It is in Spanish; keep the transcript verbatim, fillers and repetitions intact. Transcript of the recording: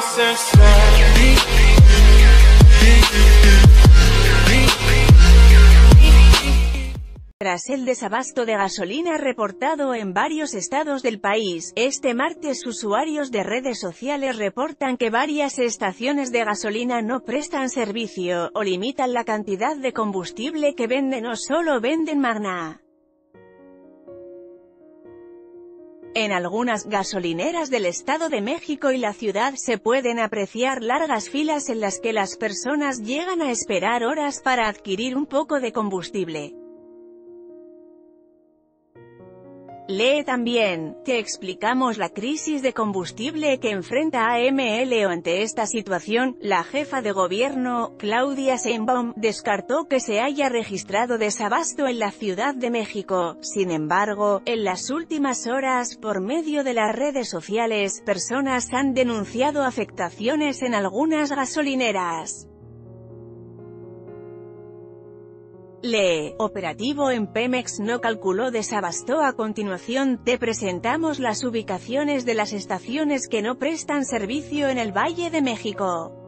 Tras el desabasto de gasolina reportado en varios estados del país, este martes usuarios de redes sociales reportan que varias estaciones de gasolina no prestan servicio, o limitan la cantidad de combustible que venden o solo venden Magna. En algunas gasolineras del Estado de México y la ciudad se pueden apreciar largas filas en las que las personas llegan a esperar horas para adquirir un poco de combustible. Lee también, te explicamos la crisis de combustible que enfrenta A M L. Ante esta situación, la jefa de gobierno, Claudia Sheinbaum, descartó que se haya registrado desabasto en la Ciudad de México. Sin embargo, en las últimas horas, por medio de las redes sociales, personas han denunciado afectaciones en algunas gasolineras. Lee, operativo en Pemex no calculó desabasto. A continuación, te presentamos las ubicaciones de las estaciones que no prestan servicio en el Valle de México.